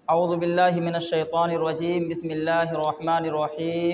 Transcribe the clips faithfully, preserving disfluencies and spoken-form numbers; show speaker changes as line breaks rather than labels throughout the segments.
اعوذ باللہ من الشیطان الرجیم بسم اللہ الرحمن الرحیم۔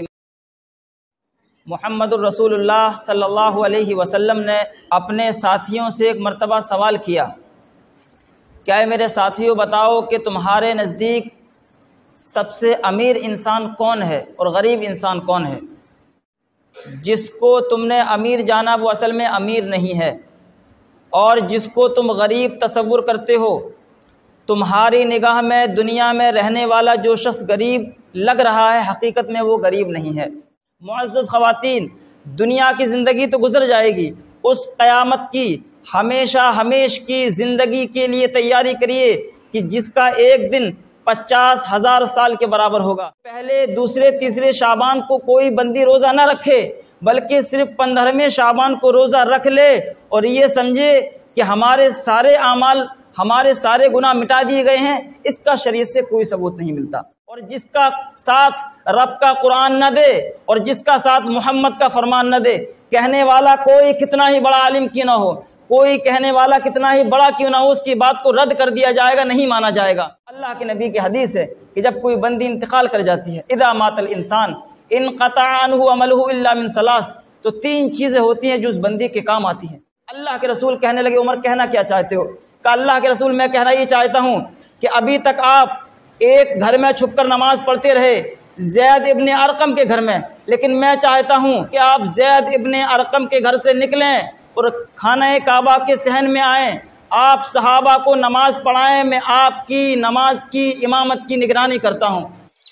محمد الرسول اللہ صلی اللہ علیہ وسلم نے اپنے ساتھیوں سے ایک مرتبہ سوال کیا، کیا میرے ساتھیوں بتاؤ کہ تمہارے نزدیک سب سے امیر انسان کون ہے اور غریب انسان کون ہے؟ جس کو تم نے امیر جانا وہ اصل میں امیر نہیں ہے، اور جس کو تم غریب تصور کرتے ہو، تمہاری نگاہ میں دنیا میں رہنے والا جو شخص غریب لگ رہا ہے حقیقت میں وہ غریب نہیں ہے۔ معزز خواتین، دنیا کی زندگی تو گزر جائے گی، اس قیامت کی ہمیشہ ہمیش کی زندگی کے لیے تیاری کریے کہ جس کا ایک دن پچاس ہزار سال کے برابر ہوگا۔ پہلے دوسرے تیسرے شعبان کو کوئی بندی روزہ نہ رکھے، بلکہ صرف پندرہویں شعبان کو روزہ رکھ لے اور یہ سمجھے کہ ہمارے سارے اعمال، ہمارے سارے گناہ مٹا دیے گئے ہیں۔ اس کا شریعت سے کوئی ثبوت نہیں ملتا۔ اور جس کا ساتھ رب کا قرآن نہ دے اور جس کا ساتھ محمد کا فرمان نہ دے، کہنے والا کوئی کتنا ہی بڑا عالم کیوں نہ ہو، کوئی کہنے والا کتنا ہی بڑا کیوں نہ ہو، اس کی بات کو رد کر دیا جائے گا، نہیں مانا جائے گا۔ اللہ کے نبی کی حدیث ہے کہ جب کوئی بندی انتقال کر جاتی ہے، اذا مات الانسان انقطع عنہ عملہ الا من ثلاث، تو تین چیزیں ہوتی ہیں جو اس بندی کے کام آتی ہیں۔ اللہ کے رسول کہنے لگے، عمر کہنا کیا چاہتے ہو؟ کہ اللہ کے رسول میں کہنا یہ چاہتا ہوں کہ ابھی تک آپ ایک گھر میں چھپ کر نماز پڑھتے رہے، زید ابن ارقم کے گھر میں، لیکن میں چاہتا ہوں کہ آپ زید ابن ارقم کے گھر سے نکلیں اور خانہ کعبہ کے صحن میں آئیں، آپ صحابہ کو نماز پڑھائیں، میں آپ کی نماز کی امامت کی نگرانی کرتا ہوں۔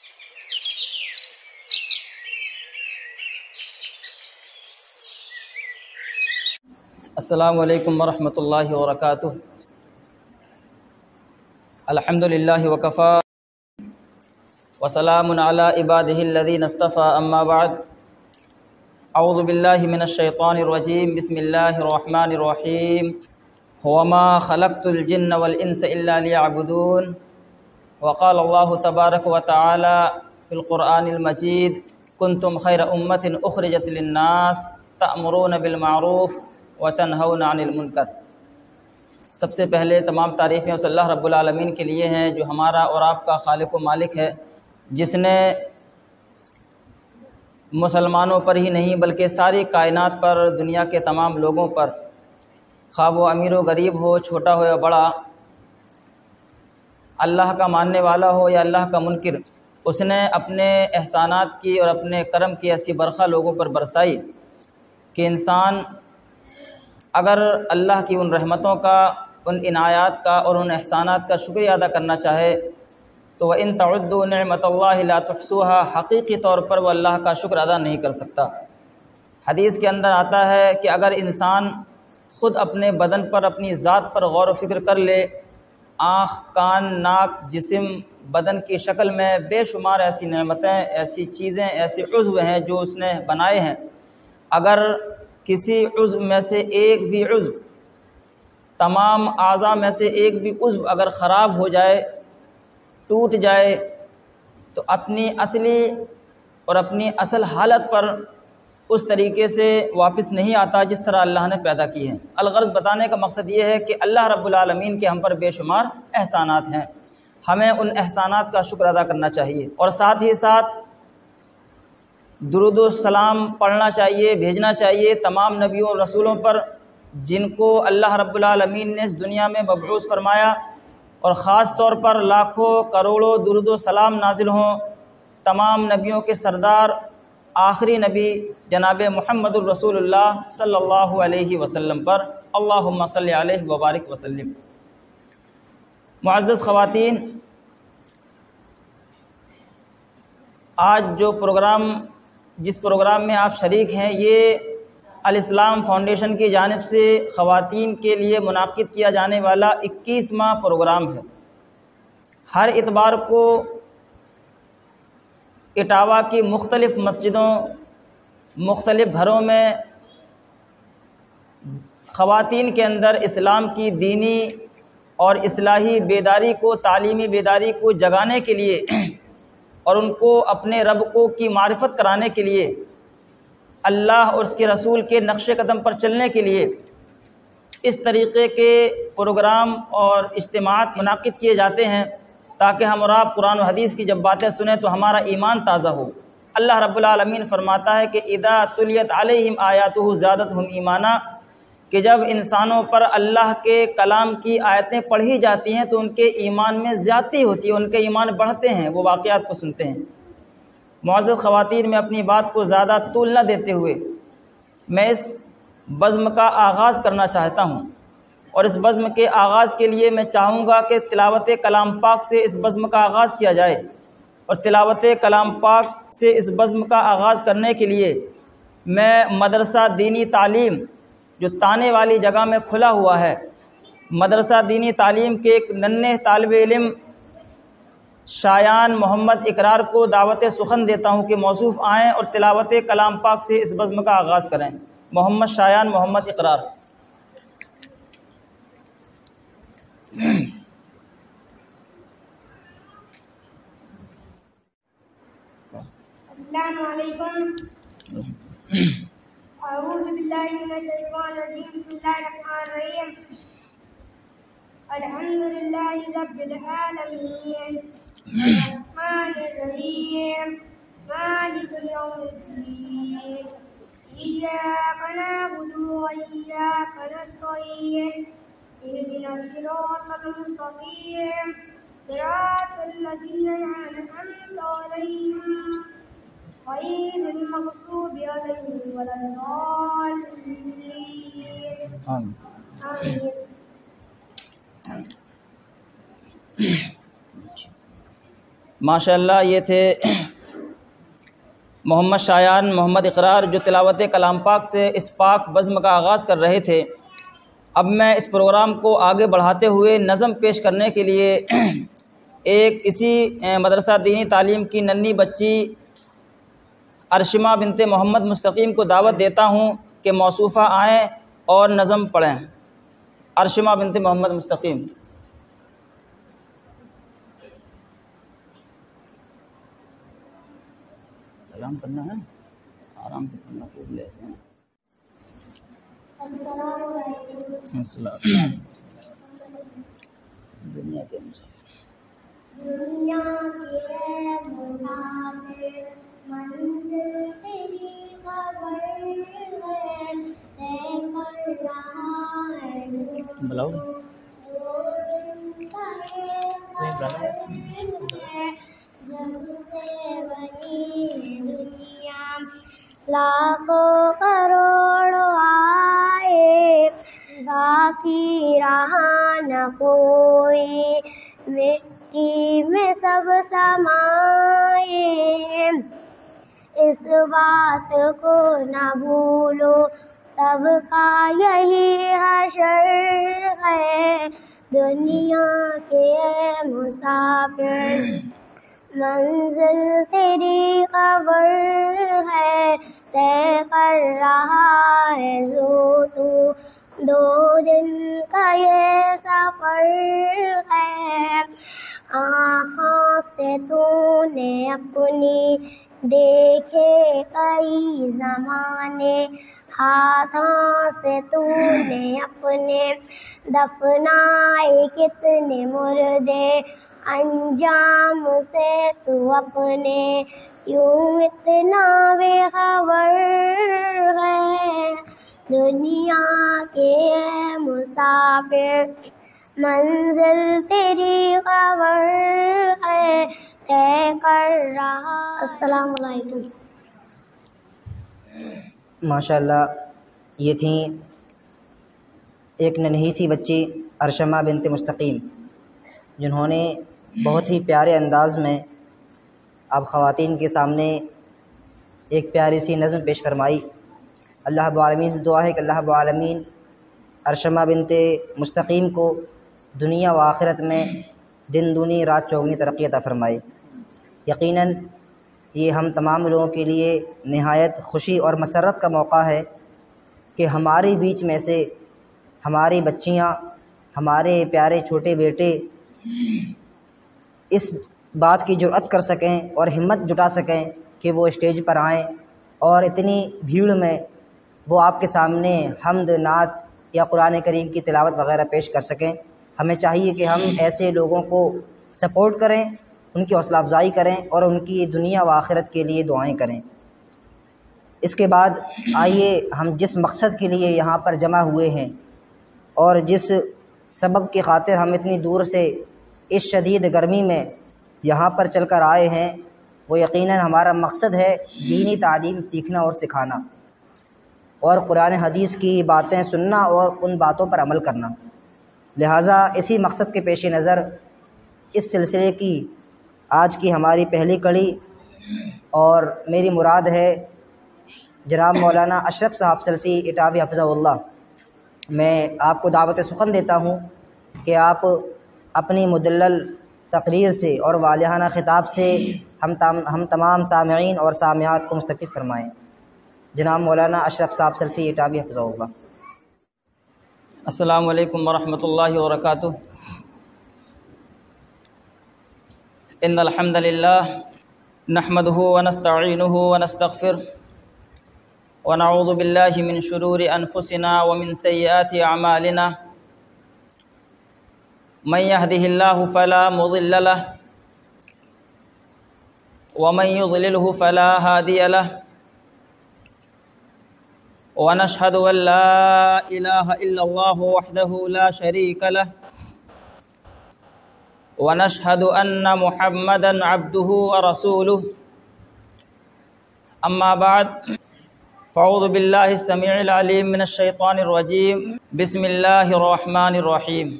السلام علیکم ورحمۃ اللہ وبرکاتہ۔ الحمدللہ وکفا وسلام علی عبادہ الذین اصطفیٰ، اما بعد، اعوذ باللہ من الشیطان الرجیم بسم اللہ الرحمن الرحیم۔ وما خلقت الجن والانس الا لیعبدون، وقال اللہ تبارک وتعالی فی القرآن المجید کنتم خیر امۃ اخرجت للناس تأمرون بالمعروف وتنہون عن المنکر۔ سب سے پہلے تمام تعریفیں اس اللہ رب العالمین کے لیے ہیں جو ہمارا اور آپ کا خالق و مالک ہے، جس نے مسلمانوں پر ہی نہیں بلکہ ساری کائنات پر، دنیا کے تمام لوگوں پر، خواہ وہ امیر و غریب ہو، چھوٹا ہو یا بڑا، اللہ کا ماننے والا ہو یا اللہ کا منکر، اس نے اپنے احسانات کی اور اپنے کرم کی ایسی برخہ لوگوں پر برسائی کہ انسان اگر اللہ کی ان رحمتوں کا، ان عنایات کا اور ان احسانات کا شکریہ ادا کرنا چاہے تو وَإِن تَعُدُّوا نِعْمَةَ اللَّهِ لَا تُحْصُوهَا، حقیقی طور پر وہ اللہ کا شکر ادا نہیں کر سکتا۔ حدیث کے اندر آتا ہے کہ اگر انسان خود اپنے بدن پر، اپنی ذات پر غور و فکر کر لے، آنکھ، کان، ناک، جسم، بدن کی شکل میں بے شمار ایسی نعمتیں، ایسی چیزیں، ایسے عضو ہیں جو اس نے بنائے ہیں، اگر کسی عضو میں سے ایک بھی عضو، تمام اعضاء میں سے ایک بھی عضو اگر خراب ہو جائے، ٹوٹ جائے، تو اپنی اصلی اور اپنی اصل حالت پر اس طریقے سے واپس نہیں آتا جس طرح اللہ نے پیدا کی ہے۔ الغرض بتانے کا مقصد یہ ہے کہ اللہ رب العالمین کے ہم پر بے شمار احسانات ہیں، ہمیں ان احسانات کا شکر ادا کرنا چاہیے، اور ساتھ ہی ساتھ درود و سلام پڑھنا چاہیے، بھیجنا چاہیے تمام نبیوں اور رسولوں پر جن کو اللہ رب العالمین نے اس دنیا میں مبعوث فرمایا، اور خاص طور پر لاکھوں کروڑوں درود و سلام نازل ہوں تمام نبیوں کے سردار آخری نبی جناب محمد الرسول اللہ صلی اللہ علیہ وسلم پر، اللہم صلی علیہ وبارک وسلم۔ معزز خواتین، آج جو پروگرام جس پروگرام میں آپ شریک ہیں، یہ الاسلام فاؤنڈیشن کی جانب سے خواتین کے لیے منعقد کیا جانے والا اکیسواں پروگرام ہے۔ ہر اتوار کو اٹاوہ کی مختلف مسجدوں، مختلف گھروں میں خواتین کے اندر اسلام کی دینی اور اصلاحی بیداری کو، تعلیمی بیداری کو جگانے کے لیے اور ان کو اپنے رب کو کی معرفت کرانے کے لیے، اللہ اور اس کے رسول کے نقش قدم پر چلنے کے لیے اس طریقے کے پروگرام اور اجتماعات منعقد کیے جاتے ہیں۔ تاکہ ہم اور آپ قرآن و حدیث کی جب باتیں سنیں تو ہمارا ایمان تازہ ہو۔ اللہ رب العالمین فرماتا ہے کہ اذا تلیت علیہم آیاتہ زادتہم ایمانا، کہ جب انسانوں پر اللہ کے کلام کی آیتیں پڑھی جاتی ہیں تو ان کے ایمان میں زیادتی ہوتی ہے، ان کے ایمان بڑھتے ہیں وہ واقعات کو سنتے ہیں۔ معزز خواتین، میں اپنی بات کو زیادہ طول نہ دیتے ہوئے میں اس بزم کا آغاز کرنا چاہتا ہوں، اور اس بزم کے آغاز کے لیے میں چاہوں گا کہ تلاوت کلام پاک سے اس بزم کا آغاز کیا جائے، اور تلاوت کلام پاک سے اس بزم کا آغاز کرنے کے لیے میں مدرسہ دینی تعلیم جو تانے والی جگہ میں کھلا ہوا ہے، مدرسہ دینی تعلیم کے ایک ننھے طالب علم شایان محمد اقرار کو دعوت سخن دیتا ہوں کہ موصوف آئیں اور تلاوت کلام پاک سے اس بزم کا آغاز کریں۔ محمد شایان محمد اقرار۔
السلام علیکم۔ اعوذ باللہ من الشیطان الرجیم، بسم اللہ الرحمن الرحیم۔ الحمد للہ رب العالمین، الرحمن الرحیم، مالک یوم الدین، ایاک نعبد و ایاک نستعین، اہدنا الصراط المستقیم، صراط الذین انعمت علیہم غیر المغضوب علیہم ولا الضالین، آمین۔
ماشاء اللہ، یہ تھے محمد شایان محمد اقرار جو تلاوت کلام پاک سے اس پاک بزم کا آغاز کر رہے تھے۔ اب میں اس پروگرام کو آگے بڑھاتے ہوئے نظم پیش کرنے کے لیے ایک اسی مدرسہ دینی تعلیم کی ننھی بچی ارشمہ بنت محمد مستقیم کو دعوت دیتا ہوں کہ موصوفہ آئیں اور نظم پڑھیں۔ ارشمہ بنت محمد مستقیم۔ سلام کرنا ہے، آرام سے پڑھنا، خوب لے سے۔
السلام علیکم۔
السلام۔ دنیا کے مسافر،
دنیا کے مسافر، منزل تیری خبر ہے، طے کر رہا ہے جو
بلاؤ
دو دن کا یہ سفر ہے، جب سے بنی دنیا لاکھوں کروڑوں آئے، باقی رہا نہ کوئی، مٹی میں سب سمائے، اس بات کو نہ بھولو سب کا یہی حشر ہے، دنیا کے مسافر منزل تیری خبر ہے، طے کر رہا ہے جو تو دو دن کا یہ سفر ہے، آنکھوں سے تو نے اپنی دیکھے کئی زمانے، ہاتھوں سے تو نے اپنے دفنائے کتنے مردے، انجام سے تو اپنے یوں اتنا بے خبر ہے، دنیا کے مسافر منزل تیری خبر ہے، طے کر رہا۔ السلام علیکم۔
ماشاء اللہ، یہ تھیں ایک ننھی سی بچی ارشمہ بنت مستقیم، جنہوں نے بہت ہی پیارے انداز میں اب خواتین کے سامنے ایک پیاری سی نظم پیش فرمائی۔ اللہ رب العالمین سے دعا ہے کہ اللہ رب العالمین ارشمہ بنت مستقیم کو دنیا و آخرت میں دن دنی رات چوگنی ترقی عطا فرمائے۔ یقیناً یہ ہم تمام لوگوں کے لیے نہایت خوشی اور مسرت کا موقع ہے کہ ہمارے بیچ میں سے ہماری بچیاں، ہمارے پیارے چھوٹے بیٹے اس بات کی جرأت کر سکیں اور ہمت جٹا سکیں کہ وہ اسٹیج پر آئیں اور اتنی بھیڑ میں وہ آپ کے سامنے حمد، نعت یا قرآن کریم کی تلاوت وغیرہ پیش کر سکیں۔ ہمیں چاہیے کہ ہم ایسے لوگوں کو سپورٹ کریں، ان کی حوصلہ افزائی کریں اور ان کی دنیا و آخرت کے لیے دعائیں کریں۔ اس کے بعد آئیے ہم جس مقصد کے لیے یہاں پر جمع ہوئے ہیں اور جس سبب کی خاطر ہم اتنی دور سے اس شدید گرمی میں یہاں پر چل کر آئے ہیں، وہ یقیناً ہمارا مقصد ہے دینی تعلیم سیکھنا اور سکھانا، اور قرآن حدیث کی باتیں سننا اور ان باتوں پر عمل کرنا۔ لہٰذا اسی مقصد کے پیش نظر اس سلسلے کی آج کی ہماری پہلی کڑی، اور میری مراد ہے جناب مولانا اشرف صاحب سلفی اٹاوی حفظہ اللہ، میں آپ کو دعوت سخن دیتا ہوں کہ آپ اپنی مدلل تقریر سے اور والہانہ خطاب سے ہم تام ہم تمام سامعین اور سامعات کو مستفید فرمائیں۔ جناب مولانا اشرف صاحب سلفی اٹاوی حفظہ اللہ۔
السلام علیکم ورحمۃ اللہ وبرکاتہ۔ ان الحمد للہ نحمده ونستعینه ونستغفره ونعوذ باللہ من شرور انفسنا ومن سیئات اعمالنا، من يهده الله فلا مضل له ومن يضلله فلا هادي له، ونشهد أن لا إله إلا الله وحده لا شريك له، ونشهد أن محمدا عبده ورسوله، أما بعد فأعوذ بالله السميع العليم من الشيطان الرجيم، بسم الله الرحمن الرحيم،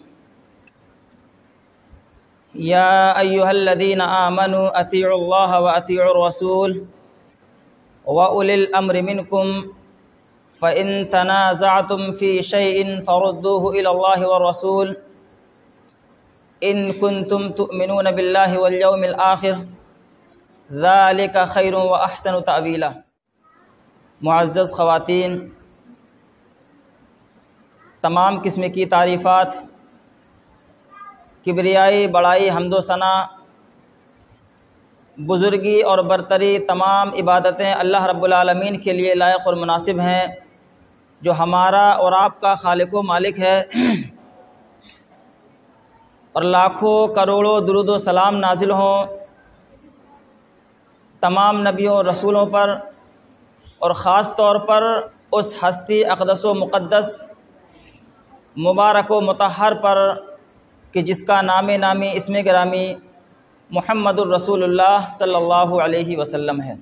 يا أيها الذين آمنوا أطيعوا الله وأطيعوا الرسول وأولي الأمر منكم فإن تنازعتم في شيء فردوه إلى الله والرسول إن كنتم تؤمنون بالله واليوم الآخر ذلك خير وأحسن تأويلا۔ معزز خواتین، تمام قسم کی تعریفات، کبریائی، بڑائی، حمد و ثنا، بزرگی اور برتری، تمام عبادتیں اللہ رب العالمین کے لیے لائق اور مناسب ہیں، جو ہمارا اور آپ کا خالق و مالک ہے، اور لاکھوں کروڑوں درود و سلام نازل ہوں تمام نبیوں اور رسولوں پر، اور خاص طور پر اس ہستی اقدس و مقدس، مبارک و مطہر پر کہ جس کا نام نامی اسم گرامی محمد الرسول اللہ صلی اللہ علیہ وسلم ہے۔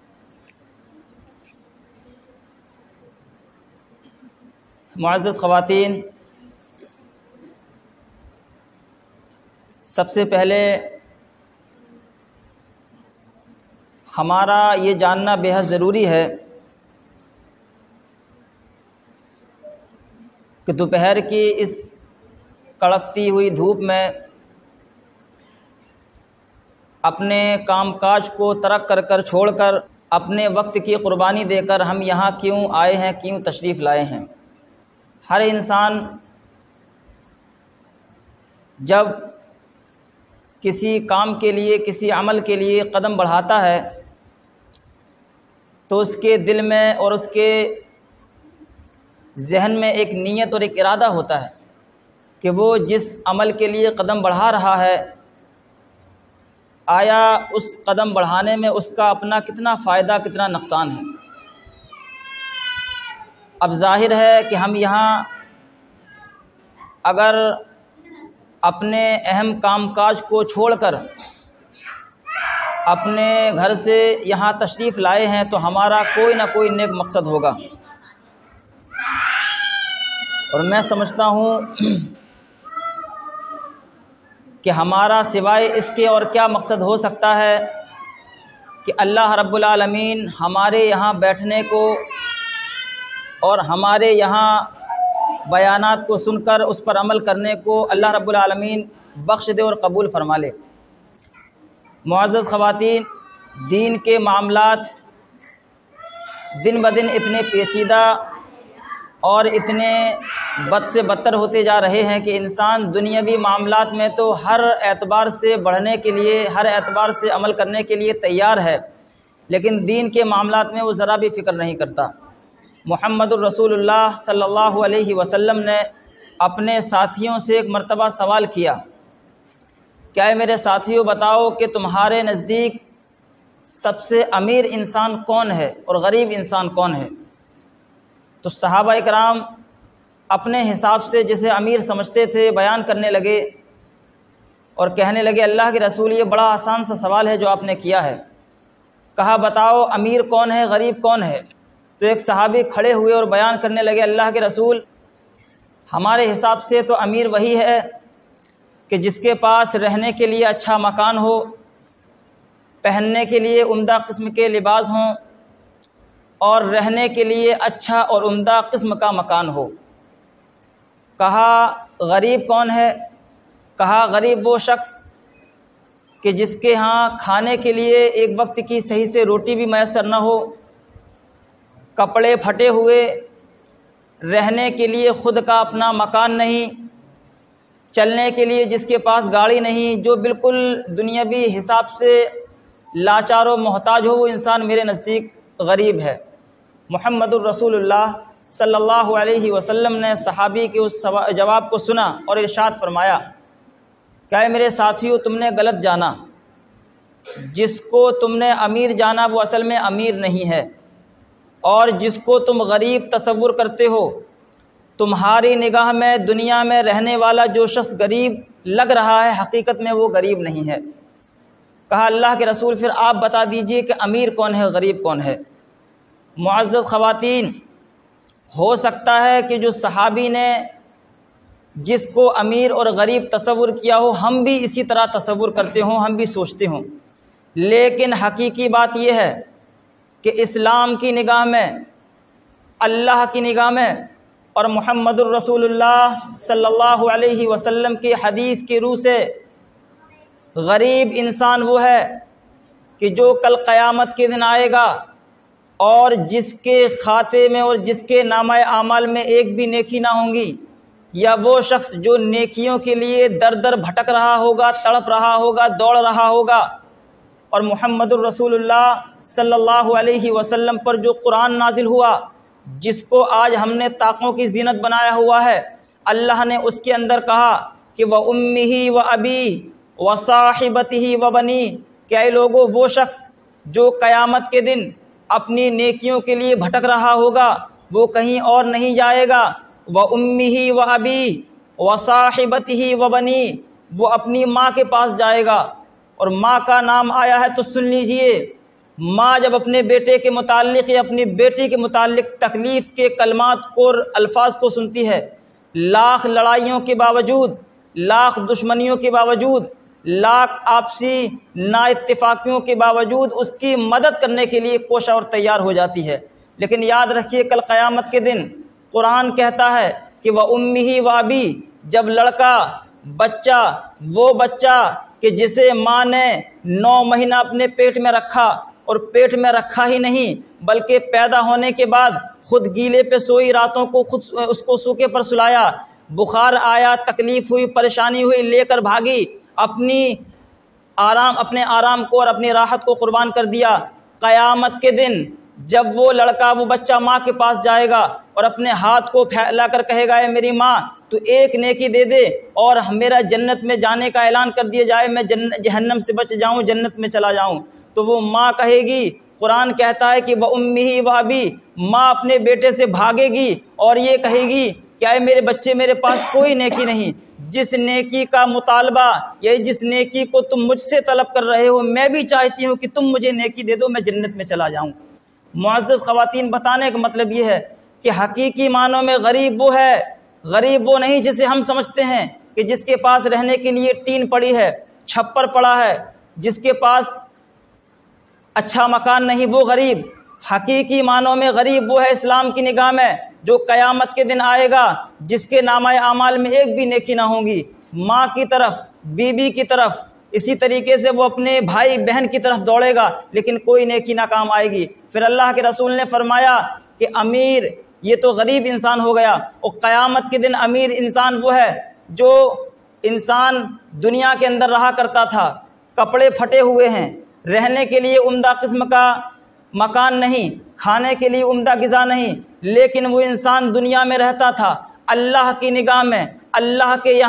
معزز خواتین، سب سے پہلے ہمارا یہ جاننا بے حد ضروری ہے کہ دوپہر کی اس کڑکتی ہوئی دھوپ میں اپنے کام کاج کو ترک کر کر چھوڑ کر اپنے وقت کی قربانی دے کر ہم یہاں کیوں آئے ہیں، کیوں تشریف لائے ہیں۔ ہر انسان جب کسی کام کے لیے، کسی عمل کے لیے قدم بڑھاتا ہے تو اس کے دل میں اور اس کے ذہن میں ایک نیت اور ایک ارادہ ہوتا ہے کہ وہ جس عمل کے لیے قدم بڑھا رہا ہے، آیا اس قدم بڑھانے میں اس کا اپنا کتنا فائدہ، کتنا نقصان ہے۔ اب ظاہر ہے کہ ہم یہاں اگر اپنے اہم کام کاج کو چھوڑ کر اپنے گھر سے یہاں تشریف لائے ہیں تو ہمارا کوئی نہ کوئی نیک مقصد ہوگا، اور میں سمجھتا ہوں کہ ہمارا سوائے اس کے اور کیا مقصد ہو سکتا ہے کہ اللہ رب العالمین ہمارے یہاں بیٹھنے کو اور ہمارے یہاں بیانات کو سن کر اس پر عمل کرنے کو اللہ رب العالمین بخش دے اور قبول فرما لے۔ معزز خواتین، دین کے معاملات دن بدن اتنے پیچیدہ اور اتنے بد سے بدتر ہوتے جا رہے ہیں کہ انسان دنیاوی معاملات میں تو ہر اعتبار سے بڑھنے کے لیے، ہر اعتبار سے عمل کرنے کے لیے تیار ہے، لیکن دین کے معاملات میں وہ ذرا بھی فکر نہیں کرتا۔ محمد الرسول اللہ صلی اللہ علیہ وسلم نے اپنے ساتھیوں سے ایک مرتبہ سوال کیا کیا ہے میرے ساتھیوں بتاؤ کہ تمہارے نزدیک سب سے امیر انسان کون ہے اور غریب انسان کون ہے؟ تو صحابہ اکرام اپنے حساب سے جسے امیر سمجھتے تھے بیان کرنے لگے اور کہنے لگے اللہ کے رسول یہ بڑا آسان سا سوال ہے جو آپ نے کیا ہے۔ کہا بتاؤ امیر کون ہے غریب کون ہے؟ تو ایک صحابی کھڑے ہوئے اور بیان کرنے لگے اللہ کے رسول ہمارے حساب سے تو امیر وہی ہے کہ جس کے پاس رہنے کے لیے اچھا مکان ہو، پہننے کے لیے عمدہ قسم کے لباس ہوں اور رہنے کے لیے اچھا اور عمدہ قسم کا مکان ہو۔ کہا غریب کون ہے؟ کہا غریب وہ شخص کہ جس کے ہاں کھانے کے لیے ایک وقت کی صحیح سے روٹی بھی میسر نہ ہو، کپڑے پھٹے ہوئے، رہنے کے لیے خود کا اپنا مکان نہیں، چلنے کے لیے جس کے پاس گاڑی نہیں، جو بالکل دنیاوی حساب سے لاچار و محتاج ہو، وہ انسان میرے نزدیک غریب ہے۔ محمد الرسول اللہ صلی اللہ علیہ وسلم نے صحابی کے اس جواب کو سنا اور ارشاد فرمایا کہ میرے ساتھیوں تم نے غلط جانا، جس کو تم نے امیر جانا وہ اصل میں امیر نہیں ہے، اور جس کو تم غریب تصور کرتے ہو تمہاری نگاہ میں دنیا میں رہنے والا جو شخص غریب لگ رہا ہے حقیقت میں وہ غریب نہیں ہے۔ کہا اللہ کے رسول پھر آپ بتا دیجئے کہ امیر کون ہے غریب کون ہے؟ معزز خواتین، ہو سکتا ہے کہ جو صحابی نے جس کو امیر اور غریب تصور کیا ہو ہم بھی اسی طرح تصور کرتے ہوں، ہم بھی سوچتے ہوں، لیکن حقیقی بات یہ ہے کہ اسلام کی نگاہ میں، اللہ کی نگاہ میں اور محمد الرسول اللہ صلی اللہ علیہ وسلم کی حدیث کی روح سے غریب انسان وہ ہے کہ جو کل قیامت کے دن آئے گا اور جس کے کھاتے میں اور جس کے نامہ اعمال میں ایک بھی نیکی نہ ہوں گی، یا وہ شخص جو نیکیوں کے لیے در در بھٹک رہا ہوگا، تڑپ رہا ہوگا، دوڑ رہا ہوگا، اور محمد الرسول اللہ صلی اللہ علیہ وسلم پر جو قرآن نازل ہوا، جس کو آج ہم نے طاقوں کی زینت بنایا ہوا ہے، اللہ نے اس کے اندر کہا کہ وَأُمِّهِ وَأَبِيهِ وَصَاحِبَتِهِ وَبَنِيهِ، کہ اے لوگو وہ شخص جو قیامت کے دن اپنی نیکیوں کے لیے بھٹک رہا ہوگا وہ کہیں اور نہیں جائے گا، وَأُمِّهِ وَأَبِيهِ وَصَاحِبَتِهِ وَبَنِيهِ، وہ اپنی ماں کے پاس جائے گا، اور ماں کا نام آیا ہے تو سن لیجئے، ماں جب اپنے بیٹے کے متعلق یا اپنی بیٹی کے متعلق تکلیف کے کلمات کو اور الفاظ کو سنتی ہے، لاکھ لڑائیوں کے باوجود، لاکھ دشمنیوں کے باوجود، لاکھ آپسی نا اتفاقیوں کے باوجود اس کی مدد کرنے کے لیے کوشاں اور تیار ہو جاتی ہے۔ لیکن یاد رکھیے کل قیامت کے دن قرآن کہتا ہے کہ وَأُمِّهِ وَأَبِيهِ، جب لڑکا بچہ، وہ بچہ کہ جسے ماں نے نو مہینہ اپنے پیٹ میں رکھا، اور پیٹ میں رکھا ہی نہیں بلکہ پیدا ہونے کے بعد خود گیلے پہ سوئی، راتوں کو خود اس کو سوکے پر سلایا، بخار آیا، تکلیف ہوئی، پریشانی ہوئی، لے کر بھاگی، اپنی آرام اپنے آرام کو اور اپنی راحت کو قربان کر دیا۔ قیامت کے دن جب وہ لڑکا وہ بچہ ماں کے پاس جائے گا اور اپنے ہاتھ کو پھیلا کر کہے گا اے میری ماں تو ایک نیکی دے دے اور میرا جنت میں جانے کا اعلان کر دیا جائے، میں جہنم سے بچ جاؤں، جنت میں چلا جاؤں، تو وہ ماں کہے گی، قرآن کہتا ہے کہ وَأُمِّهِ وَأَبِيهِ، ماں اپنے بیٹے سے بھاگے گی اور یہ کہے گی کہ اے میرے بچے میرے پاس کوئی نیکی نہیں، جس نیکی کا مطالبہ یا جس نیکی کو تم مجھ سے طلب کر رہے ہو میں بھی چاہتی ہوں کہ تم مجھے نیکی دے دو، میں جنت میں چلا جاؤں۔ معزز خواتین، بتانے کا مطلب یہ ہے کہ حقیقی معنوں میں غریب وہ ہے، غریب وہ نہیں جسے ہم سمجھتے ہیں کہ جس کے پاس رہنے کے لیے ٹین پڑی ہے، چھپر پڑا ہے، جس کے پاس اچھا مکان نہیں، وہ غریب۔ حقیقی معنوں میں غریب وہ ہے اسلام کی نگاہ میں جو قیامت کے دن آئے گا جس کے نامہ اعمال میں ایک بھی نیکی نہ ہوں گی، ماں کی طرف، بیوی کی طرف، اسی طریقے سے وہ اپنے بھائی بہن کی طرف دوڑے گا لیکن کوئی نیکی نہ کام آئے گی۔ پھر اللہ کے رسول نے فرمایا کہ امیر یہ تو غریب انسان ہو گیا، اور قیامت کے دن امیر انسان وہ ہے جو انسان دنیا کے اندر رہا کرتا تھا، کپڑے پھٹے ہوئے ہیں، رہنے کے لیے عمدہ قسم کا مکان نہیں، کھانے کے لیے عمدہ غذا نہیں، لیکن وہ انسان دنیا میں رہتا تھا، اللہ کی نگاہ میں، اللہ کے یہاں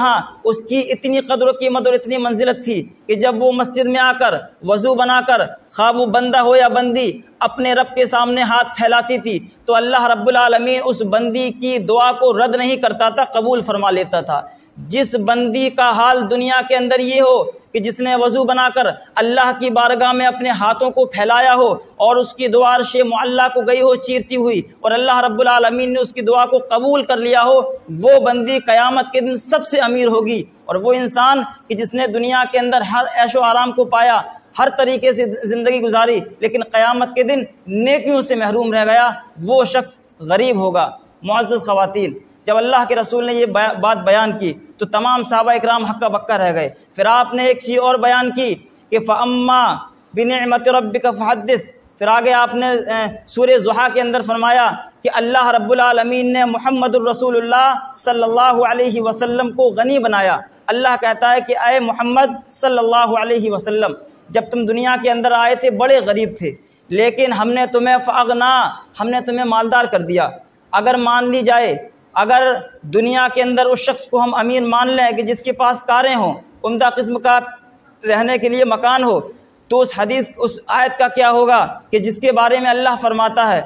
اس کی اتنی قدر و قیمت اور اتنی منزلت تھی کہ جب وہ مسجد میں آ کر وضو بنا کر خواہ وہ بندہ ہو یا بندی اپنے رب کے سامنے ہاتھ پھیلاتی تھی تو اللہ رب العالمین اس بندی کی دعا کو رد نہیں کرتا تھا، قبول فرما لیتا تھا۔ جس بندی کا حال دنیا کے اندر یہ ہو کہ جس نے وضو بنا کر اللہ کی بارگاہ میں اپنے ہاتھوں کو پھیلایا ہو اور اس کی دعا عرش معلیٰ کو گئی ہو چیرتی ہوئی اور اللہ رب العالمین نے اس کی دعا کو قبول کر لیا ہو، وہ بندی قیامت کے دن سب سے امیر ہوگی۔ اور وہ انسان کہ جس نے دنیا کے اندر ہر عیش و آرام کو پایا، ہر طریقے سے زندگی گزاری، لیکن قیامت کے دن نیکیوں سے محروم رہ گیا، وہ شخص غریب ہوگا۔ معزز خواتین، جب اللہ کے رسول نے یہ بات بیان کی تو تمام صحابہ اکرام ہکا بکا رہ گئے۔ پھر آپ نے ایک چیز اور بیان کی کہ فَأَمَّا بِنِعْمَةِ رَبِّكَ فَحَدِّثْ، پھر آگے آپ نے سورہ ضحیٰ کے اندر فرمایا کہ اللہ رب العالمین نے محمد الرسول اللہ صلی اللہ علیہ وسلم کو غنی بنایا۔ اللہ کہتا ہے کہ اے محمد صلی اللہ علیہ وسلم، جب تم دنیا کے اندر آئے تھے بڑے غریب تھے، لیکن ہم نے تمہیں فَأَغْنَا، ہم نے تمہیں مالدار کر دیا۔ اگر مان لی جائے، اگر دنیا کے اندر اس شخص کو ہم امیر مان لیں کہ جس کے پاس کاریں ہوں، عمدہ قسم کا رہنے کے لیے مکان ہو، تو اس حدیث اس آیت کا کیا ہوگا کہ جس کے بارے میں اللہ فرماتا ہے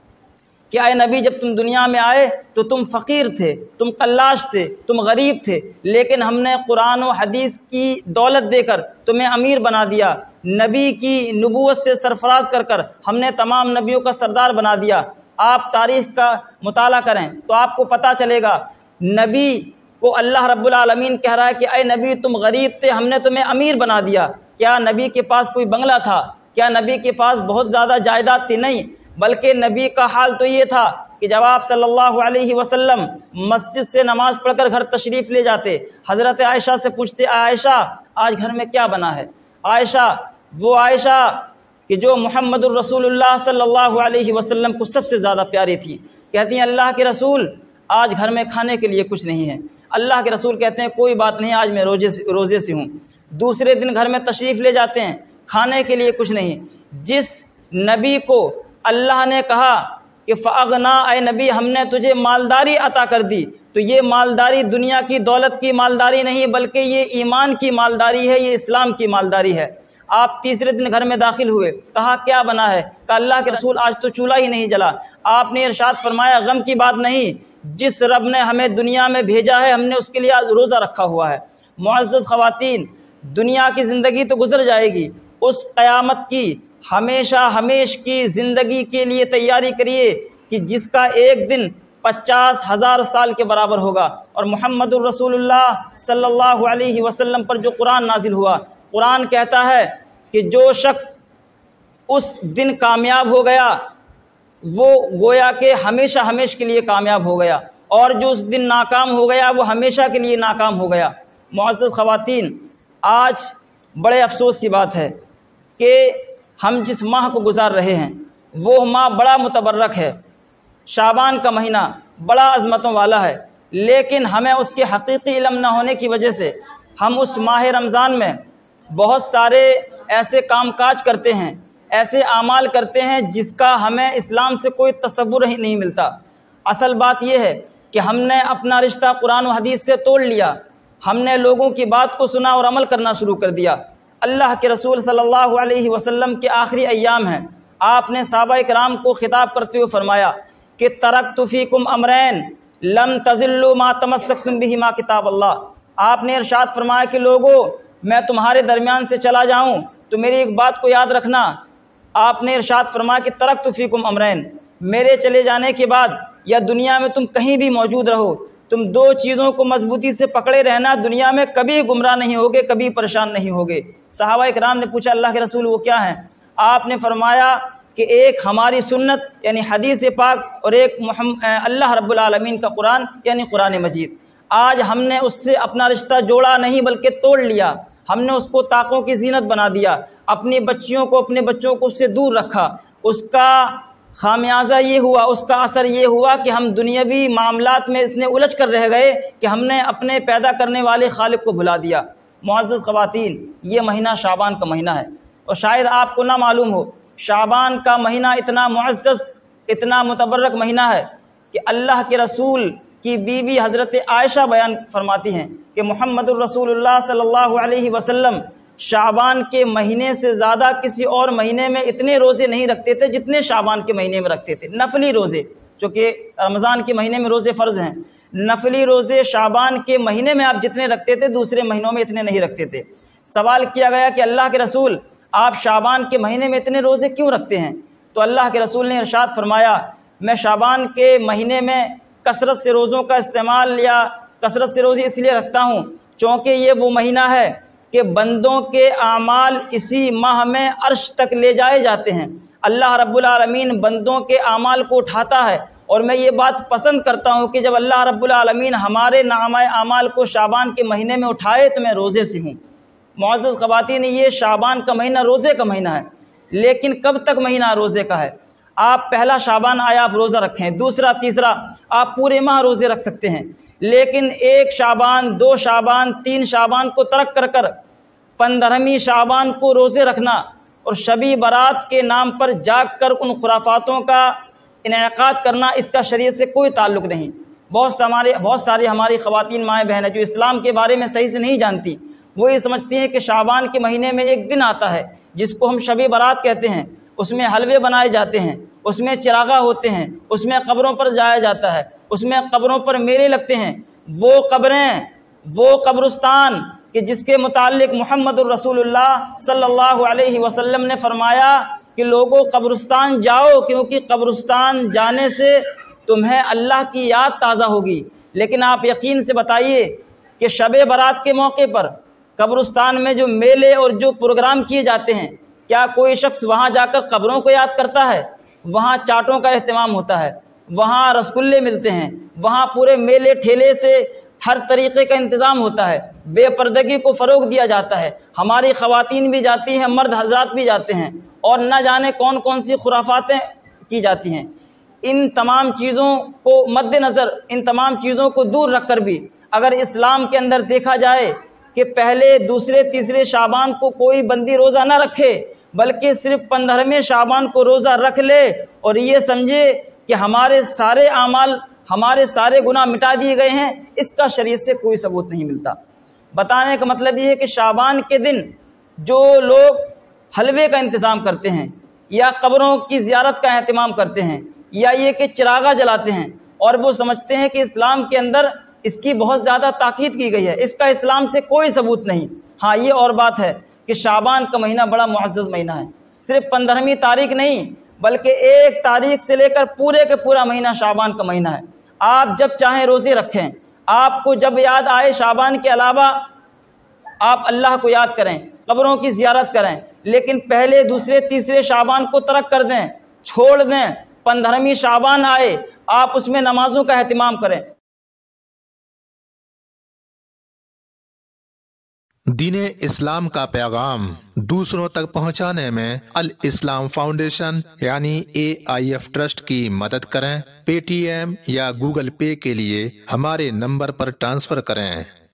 کہ اے نبی جب تم دنیا میں آئے تو تم فقیر تھے، تم قلاش تھے، تم غریب تھے، لیکن ہم نے قرآن و حدیث کی دولت دے کر تمہیں امیر بنا دیا، نبی کی نبوت سے سرفراز کر کر ہم نے تمام نبیوں کا سردار بنا دیا۔ آپ تاریخ کا مطالعہ کریں تو آپ کو پتہ چلے گا، نبی کو اللہ رب العالمین کہہ رہا ہے کہ اے نبی تم غریب تھے، ہم نے تمہیں امیر بنا دیا۔ کیا نبی کے پاس کوئی بنگلہ تھا؟ کیا نبی کے پاس بہت زیادہ جائیداد تھی؟ نہیں، بلکہ نبی کا حال تو یہ تھا کہ جب آپ صلی اللہ علیہ وسلم مسجد سے نماز پڑھ کر گھر تشریف لے جاتے، حضرت عائشہ سے پوچھتے عائشہ آج گھر میں کیا بنا ہے؟ عائشہ، وہ عائشہ کہ جو محمد الرسول اللہ صلی اللہ علیہ وسلم کو سب سے زیادہ پیاری تھی، کہتی ہیں اللہ کے رسول آج گھر میں کھانے کے لیے کچھ نہیں ہے۔ اللہ کے رسول کہتے ہیں کوئی بات نہیں، آج میں روزے سے روزے سے ہوں۔ دوسرے دن گھر میں تشریف لے جاتے ہیں، کھانے کے لیے کچھ نہیں۔ جس نبی کو اللہ نے کہا کہ فَأَغْنَا، اے نبی ہم نے تجھے مالداری عطا کر دی، تو یہ مالداری دنیا کی دولت کی مالداری نہیں بلکہ یہ ایمان کی مالداری ہے، یہ اسلام کی مالداری ہے۔ آپ تیسرے دن گھر میں داخل ہوئے، کہا کیا بنا ہے؟ کہا اللہ کے رسول آج تو چولہا ہی نہیں جلا۔ آپ نے ارشاد فرمایا غم کی بات نہیں، جس رب نے ہمیں دنیا میں بھیجا ہے ہم نے اس کے لیے روزہ رکھا ہوا ہے۔ معزز خواتین، دنیا کی زندگی تو گزر جائے گی، اس قیامت کی ہمیشہ ہمیش کی زندگی کے لیے تیاری کریے کہ جس کا ایک دن پچاس ہزار سال کے برابر ہوگا۔ اور محمد الرسول اللہ صلی اللہ علیہ وسلم پر جو قرآن نازل ہوا، قرآن کہتا ہے کہ جو شخص اس دن کامیاب ہو گیا وہ گویا کہ ہمیشہ ہمیش کے لیے کامیاب ہو گیا، اور جو اس دن ناکام ہو گیا وہ ہمیشہ کے لیے ناکام ہو گیا۔ معزز خواتین، آج بڑے افسوس کی بات ہے کہ ہم جس ماہ کو گزار رہے ہیں وہ ماہ بڑا متبرک ہے، شعبان کا مہینہ بڑا عظمتوں والا ہے، لیکن ہمیں اس کے حقیقی علم نہ ہونے کی وجہ سے ہم اس ماہ رمضان میں بہت سارے ایسے کام کاج کرتے ہیں، ایسے اعمال کرتے ہیں جس کا ہمیں اسلام سے کوئی تصور ہی نہیں ملتا۔ اصل بات یہ ہے کہ ہم نے اپنا رشتہ قرآن و حدیث سے توڑ لیا، ہم نے لوگوں کی بات کو سنا اور عمل کرنا شروع کر دیا۔ اللہ کے رسول صلی اللہ علیہ وسلم کے آخری ایام ہیں، آپ نے صحابہ اکرام کو خطاب کرتے ہوئے فرمایا کہ ترکت فیکم امرین لم تضلوا ما تمسکتم بہما کتاب اللہ۔ آپ نے ارشاد فرمایا کہ لوگوں میں تمہارے درمیان سے چلا جاؤں تو میری ایک بات کو یاد رکھنا۔ آپ نے ارشاد فرمایا کہ ترکت فیکم امرین، میرے چلے جانے کے بعد یا دنیا میں تم کہیں بھی موجود رہو، تم دو چیزوں کو مضبوطی سے پکڑے رہنا، دنیا میں کبھی گمراہ نہیں ہوگے، کبھی پریشان نہیں ہوگے۔ صحابہ اکرام نے پوچھا اللہ کے رسول وہ کیا ہیں؟ آپ نے فرمایا کہ ایک ہماری سنت یعنی حدیث پاک، اور ایک محمد اللہ رب العالمین کا قرآن یعنی قرآن مجید۔ آج ہم نے اس سے اپنا رشتہ جوڑا نہیں بلکہ توڑ لیا، ہم نے اس کو طاقوں کی زینت بنا دیا، اپنی بچیوں کو اپنے بچوں کو اس سے دور رکھا۔ اس کا خامیازہ یہ ہوا، اس کا اثر یہ ہوا کہ ہم دنیاوی معاملات میں اتنے الجھ کر رہ گئے کہ ہم نے اپنے پیدا کرنے والے خالق کو بھلا دیا۔ معزز خواتین، یہ مہینہ شعبان کا مہینہ ہے، اور شاید آپ کو نہ معلوم ہو شعبان کا مہینہ اتنا معزز اتنا متبرک مہینہ ہے کہ اللہ کے رسول کی بیوی حضرت عائشہ بیان فرماتی ہیں کہ محمد الرسول اللہ صلی اللہ علیہ وسلم شعبان کے مہینے سے زیادہ کسی اور مہینے میں اتنے روزے نہیں رکھتے تھے جتنے شعبان کے مہینے میں رکھتے تھے، نفلی روزے، چونکہ رمضان کے مہینے میں روزے فرض ہیں، نفلی روزے شعبان کے مہینے میں آپ جتنے رکھتے تھے دوسرے مہینوں میں اتنے نہیں رکھتے تھے۔ سوال کیا گیا کہ اللہ کے رسول آپ شعبان کے مہینے میں اتنے روزے کیوں رکھتے ہیں؟ تو اللہ کے رسول نے ارشاد فرمایا میں شعبان کے مہینے میں کثرت سے روزوں کا استعمال یا کثرت سے روزے اس لیے رکھتا ہوں چونکہ یہ وہ مہینہ ہے کہ بندوں کے اعمال اسی ماہ میں عرش تک لے جائے جاتے ہیں۔ اللہ رب العالمین بندوں کے اعمال کو اٹھاتا ہے، اور میں یہ بات پسند کرتا ہوں کہ جب اللہ رب العالمین ہمارے نامہ اعمال کو شعبان کے مہینے میں اٹھائے تو میں روزے سے ہوں۔ معزز خواتین، یہ شعبان کا مہینہ روزے کا مہینہ ہے، لیکن کب تک مہینہ روزے کا ہے؟ آپ پہلا شعبان آیا آپ روزہ رکھیں، دوسرا تیسرا آپ پورے ماہ روزے رکھ سکتے ہیں، لیکن ایک شعبان، دو شعبان، تین شعبان کو ترک کر کر پندرہویں شعبان کو روزے رکھنا اور شبی برات کے نام پر جاگ کر ان خرافاتوں کا انعقاد کرنا، اس کا شریعت سے کوئی تعلق نہیں۔ بہت سارے بہت ساری ہماری خواتین مائیں بہنیں جو اسلام کے بارے میں صحیح سے نہیں جانتی، وہ یہ سمجھتی ہیں کہ شعبان کے مہینے میں ایک دن آتا ہے جس کو ہم شبی برات کہتے ہیں، اس میں حلوے بنائے جاتے ہیں، اس میں چراغاں ہوتے ہیں، اس میں قبروں پر جایا جاتا ہے، اس میں قبروں پر میلے لگتے ہیں۔ وہ قبریں، وہ قبرستان کہ جس کے متعلق محمد الرسول اللہ صلی اللہ علیہ وسلم نے فرمایا کہ لوگوں قبرستان جاؤ کیونکہ قبرستان جانے سے تمہیں اللہ کی یاد تازہ ہوگی۔ لیکن آپ یقین سے بتائیے کہ شب برات کے موقع پر قبرستان میں جو میلے اور جو پروگرام کیے جاتے ہیں، کیا کوئی شخص وہاں جا کر قبروں کو یاد کرتا ہے؟ وہاں چاٹوں کا اہتمام ہوتا ہے، وہاں رسگلے ملتے ہیں، وہاں پورے میلے ٹھیلے سے ہر طریقے کا انتظام ہوتا ہے، بے پردگی کو فروغ دیا جاتا ہے۔ ہماری خواتین بھی جاتی ہیں، مرد حضرات بھی جاتے ہیں، اور نہ جانے کون کون سی خرافاتیں کی جاتی ہیں۔ ان تمام چیزوں کو مد نظر، ان تمام چیزوں کو دور رکھ کر بھی اگر اسلام کے اندر دیکھا جائے کہ پہلے دوسرے تیسرے شعبان کو کوئی بندی روزہ نہ رکھے بلکہ صرف پندرہویں شعبان کو روزہ رکھ لے اور یہ سمجھے کہ ہمارے سارے اعمال، ہمارے سارے گناہ مٹا دیے گئے ہیں، اس کا شریعت سے کوئی ثبوت نہیں ملتا۔ بتانے کا مطلب یہ ہے کہ شعبان کے دن جو لوگ حلوے کا انتظام کرتے ہیں یا قبروں کی زیارت کا اہتمام کرتے ہیں یا یہ کہ چراغاں جلاتے ہیں اور وہ سمجھتے ہیں کہ اسلام کے اندر اس کی بہت زیادہ تاکید کی گئی ہے، اس کا اسلام سے کوئی ثبوت نہیں۔ ہاں یہ اور بات ہے کہ شعبان کا مہینہ بڑا معزز مہینہ ہے، صرف پندرہویں تاریخ نہیں بلکہ ایک تاریخ سے لے کر پورے کے پورا مہینہ شعبان کا مہینہ ہے۔ آپ جب چاہیں روزے رکھیں، آپ کو جب یاد آئے شعبان کے علاوہ آپ اللہ کو یاد کریں، قبروں کی زیارت کریں، لیکن پہلے دوسرے تیسرے شعبان کو ترک کر دیں، چھوڑ دیں۔ پندرہویں شعبان آئے آپ اس میں نمازوں کا اہتمام کریں۔
دین اسلام کا پیغام دوسروں تک پہنچانے میں الاسلام فاؤنڈیشن یعنی اے آئی ایف ٹرسٹ کی مدد کریں۔ پے ٹی ایم یا گوگل پے کے لیے ہمارے نمبر پر ٹرانسفر کریں۔